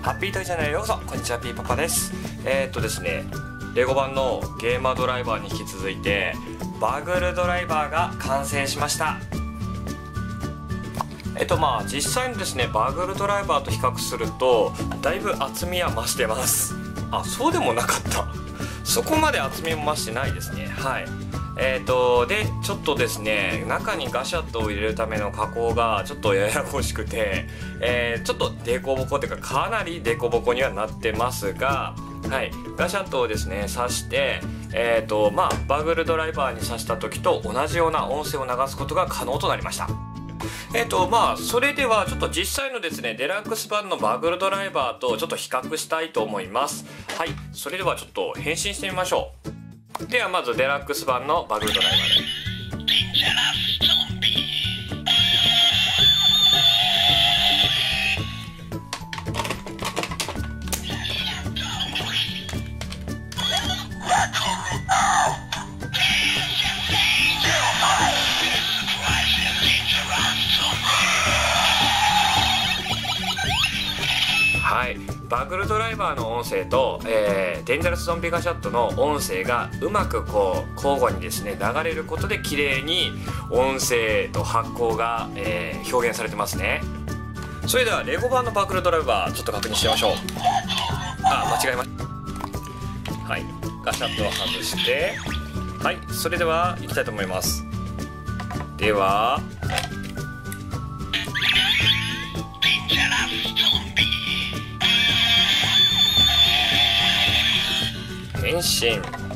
ハッピートイチャンネルへようこそ。こんにちは、ピーパパです。ですね、レゴ版のゲーマードライバーに引き続いてバグルドライバーが完成しました。実際にですね、バグルドライバーと比較するとだいぶ厚みは増してます。あ、そうでもなかった。そこまで厚みも増してないですね。はい。でちょっとですね、中にガシャットを入れるための加工がちょっとややこしくて、ちょっとデコボコというか、かなりデコボコにはなってますが、はい、ガシャットをですね挿して、バグルドライバーに挿した時と同じような音声を流すことが可能となりました。それではちょっと実際のですね、デラックス版のバグルドライバーとちょっと比較したいと思います。はい、それではちょっと変身してみましょう。ではまずデラックス版のバグルドライバーで。はい、バグルドライバーの音声と、デンジャラスゾンビガシャットの音声がうまくこう交互にですね流れることで綺麗に音声と発光が、表現されてますね。それではレゴ版のバグルドライバーちょっと確認しましょう。あ、間違えました。はい、ガシャットを外して、はい、それでは行きたいと思います。では変身。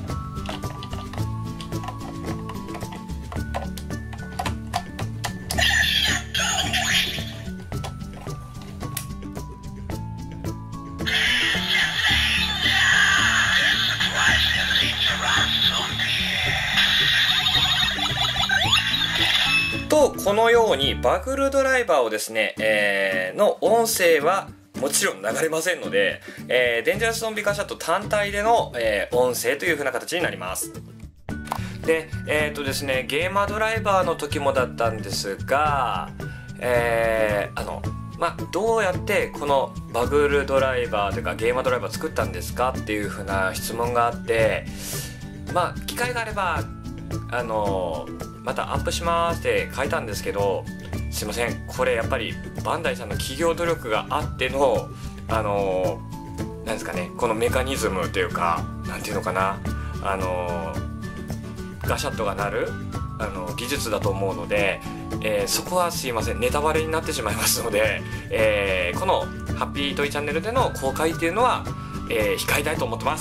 とこのようにバグルドライバーをですね、の音声はもちろん流れませんので、デンジャラスゾンビガシャット単体での、音声という風な形になります。で、ですね、ゲーマードライバーの時もだったんですが、どうやってこのバグルドライバーというかゲーマードライバー作ったんですかっていう風な質問があって、機会があればまたアップしますって書いたんですけど、すいません、これやっぱりバンダイさんの企業努力があってのなんですかね、このメカニズムというか、なんていうのかな、ガシャットが鳴る技術だと思うので、そこはすいません、ネタバレになってしまいますので、このハッピートイチャンネルでの公開っていうのは、控えたいと思ってます。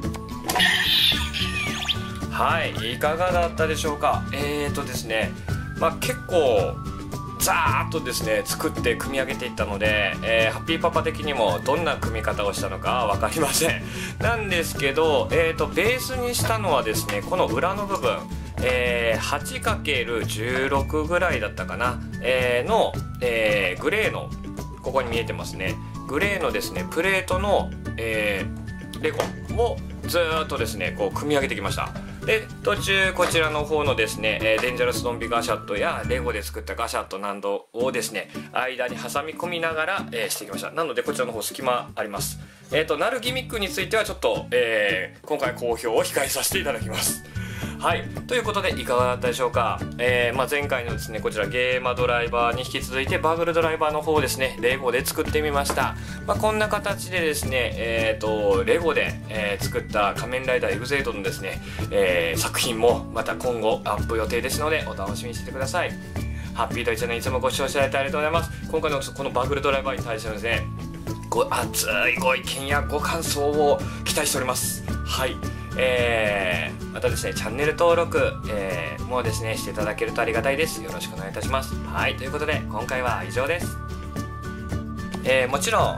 はい、いかがだったでしょうか。ですね、結構ザーッとですね作って組み上げていったので、ハッピーパパ的にもどんな組み方をしたのか分かりません。なんですけど、ベースにしたのはですね、この裏の部分、8×16 ぐらいだったかな、の、グレーの、ここに見えてますね、グレーのですねプレートの、レゴをずーっとですねこう組み上げてきました。で途中こちらの方のですね、デンジャラスゾンビガシャットやレゴで作ったガシャットなどをですね間に挟み込みながら、してきました。なのでこちらの方隙間あります。なるギミックについてはちょっと、今回好評を控えさせていただきます。はい、ということでいかがだったでしょうか。前回のですねこちらゲーマドライバーに引き続いてバグルドライバーの方をですねレゴで作ってみました。こんな形でですねレゴで、作った仮面ライダーエグゼイドのですね、作品もまた今後アップ予定ですのでお楽しみにしててください。ハッピートイチャンネルいつもご視聴いただいてありがとうございます。今回のこのバグルドライバーに対してのですね熱いご意見やご感想を期待しております。はい、またですねチャンネル登録、もですねしていただけるとありがたいです。よろしくお願いいたします。はい、ということで今回は以上です。もちろん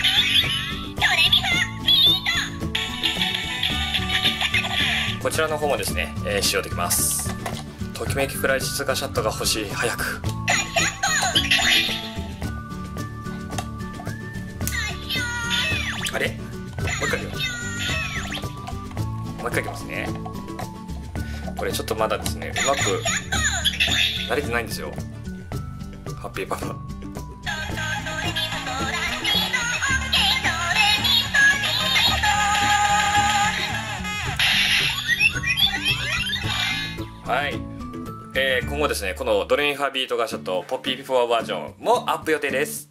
こちらの方もですね、使用できます。ときめきクライシスガシャットが欲しい、早く。あれ、もう一回いきます。もう一回いきますね。これちょっとまだですねうまく慣れてないんですよ、ハッピーパパ。 はい、今後ですねこのドレミファビートガシャとポッピービフォーバージョンもアップ予定です。